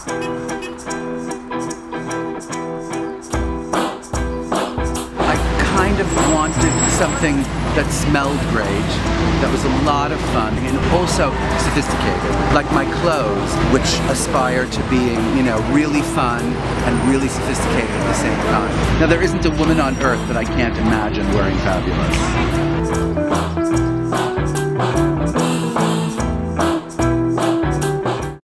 Kind of wanted something that smelled great, that was a lot of fun, and also sophisticated, like my clothes, which aspire to being, you know, really fun and really sophisticated at the same time. Now, there isn't a woman on earth that I can't imagine wearing fabulous.